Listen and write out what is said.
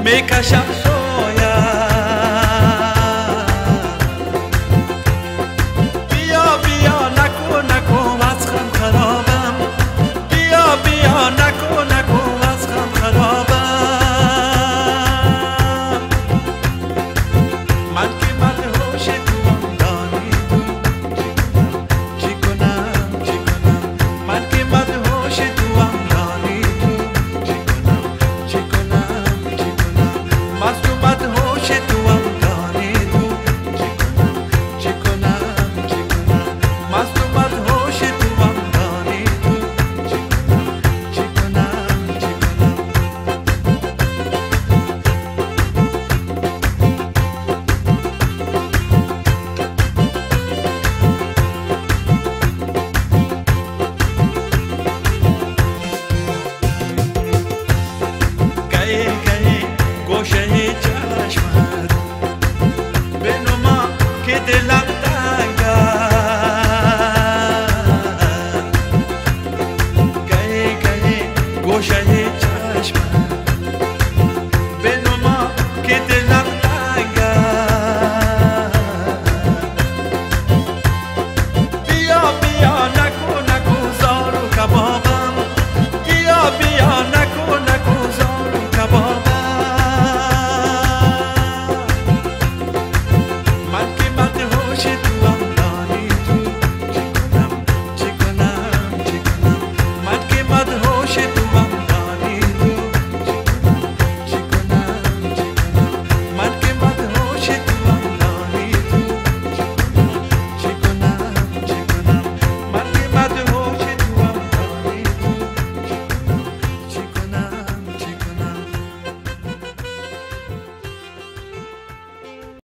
میکشم سویت. بیا بیا نکن از غم خرابم، بیا بیا نکن از غم خرابم. من که مدهوش توام دانی تو چی کنم چی کنم. من که مدهوش توام دانی تو چی کنم چی کنم. مست و مدهوش توام دانی تو چی کنم چی کنم. مست و مدهوش توام دانی تو چی کنم چی کنم. گهی گهی گوشه چشمت بنما که دلم تنگ است. گهی گهی گوشه